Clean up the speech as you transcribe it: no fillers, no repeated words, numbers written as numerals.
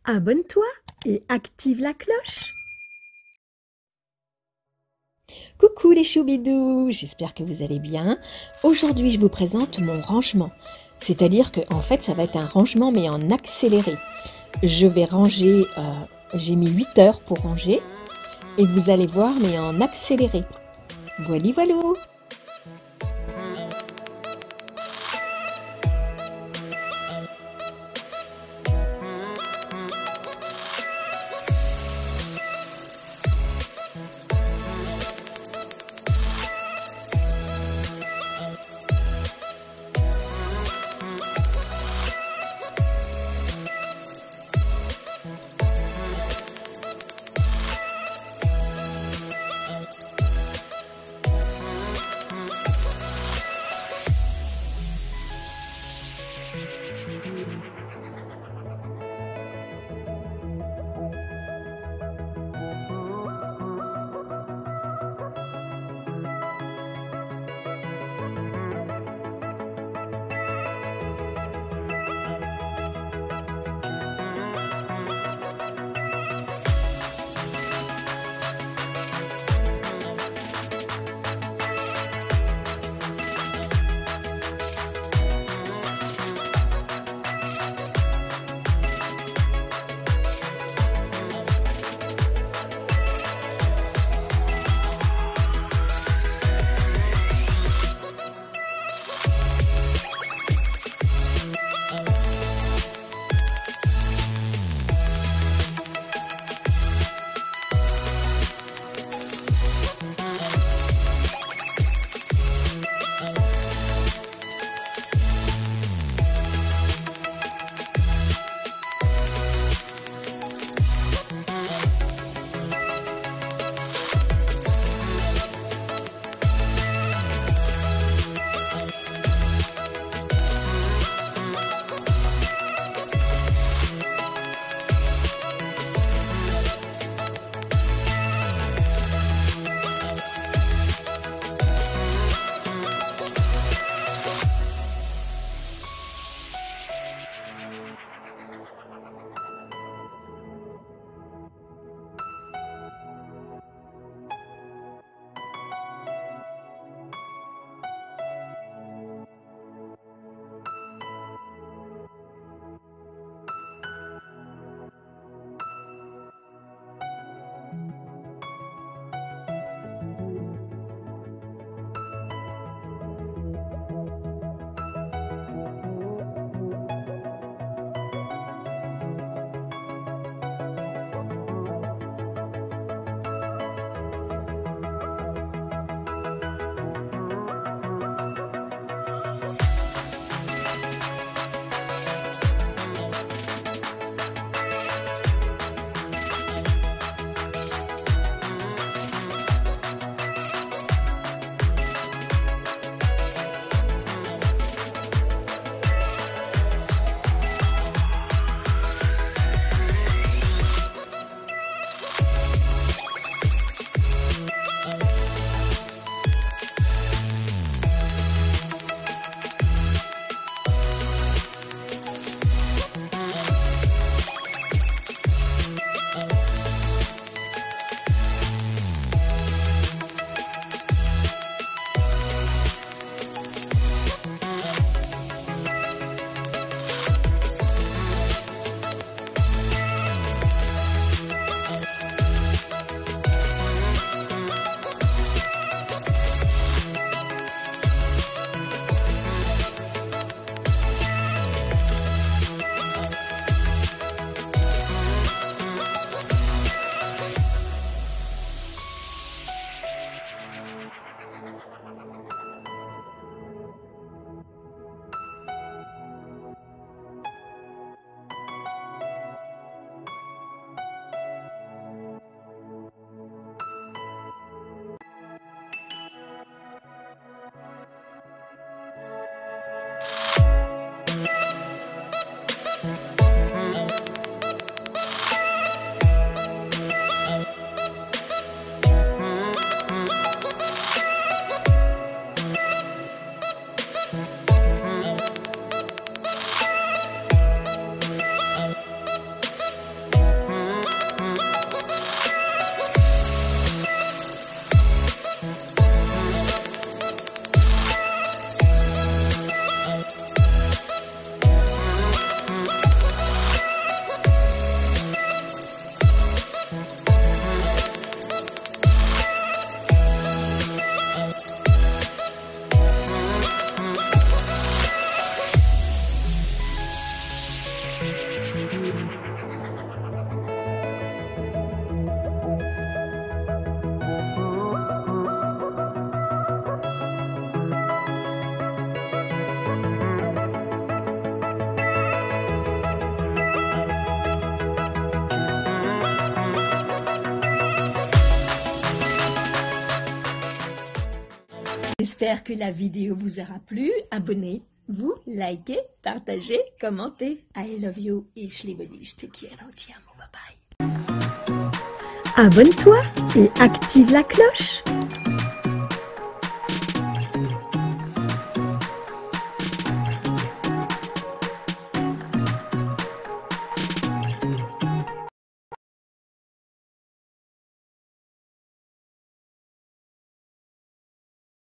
abonne-toi et active la cloche. Coucou les choubidous, j'espère que vous allez bien. Aujourd'hui, je vous présente mon rangement. C'est-à-dire que en fait, ça va être un rangement mais en accéléré. Je vais ranger, j'ai mis 8 heures pour ranger et vous allez voir mais en accéléré. Voilà, voilà. J'espère que la vidéo vous aura plu. Abonnez-vous, likez, partagez, commentez. I love you. Ich liebe dich. Te quiero. Ti amo. Bye bye. Abonne-toi et active la cloche.